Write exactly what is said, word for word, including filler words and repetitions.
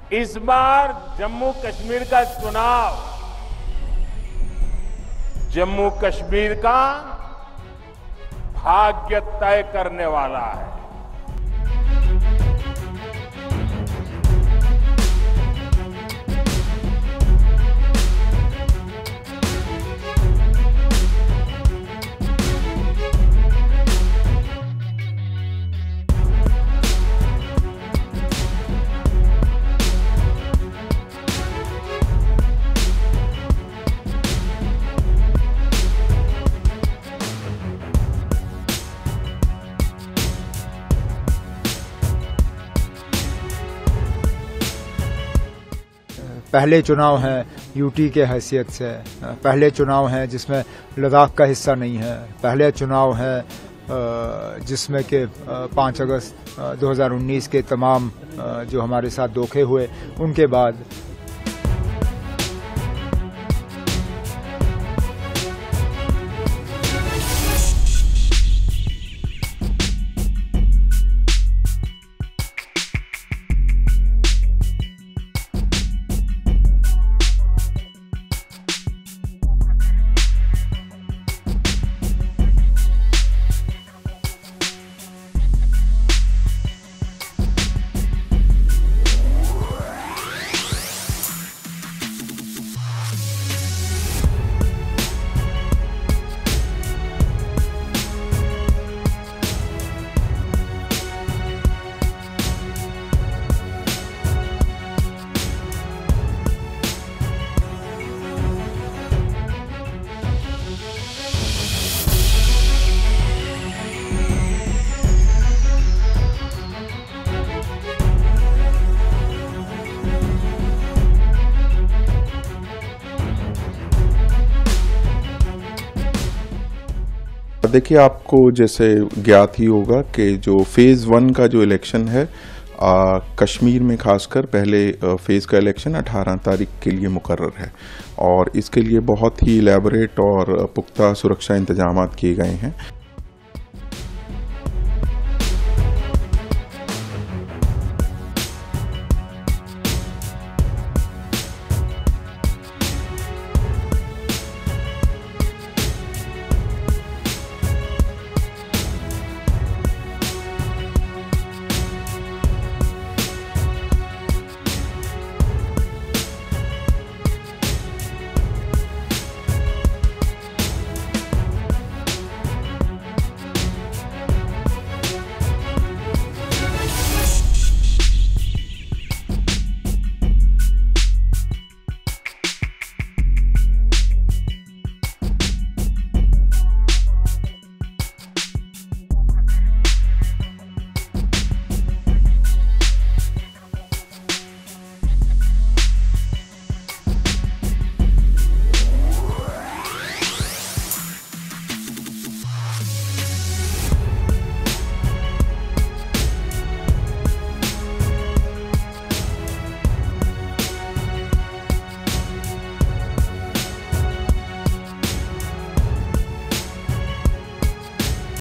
इस बार जम्मू कश्मीर का चुनाव जम्मू कश्मीर का भाग्य तय करने वाला है। पहले चुनाव हैं यूटी के हैसियत से, पहले चुनाव हैं जिसमें लद्दाख का हिस्सा नहीं है, पहले चुनाव हैं जिसमें कि पाँच अगस्त दो हज़ार उन्नीस के तमाम जो हमारे साथ धोखे हुए उनके बाद देखिए, आपको जैसे ज्ञात ही होगा कि जो फेज़ वन का जो इलेक्शन है आ, कश्मीर में खासकर पहले फेज़ का इलेक्शन अठारह तारीख के लिए मुकर्रर है और इसके लिए बहुत ही इलेबोरेट और पुख्ता सुरक्षा इंतजामात किए गए हैं।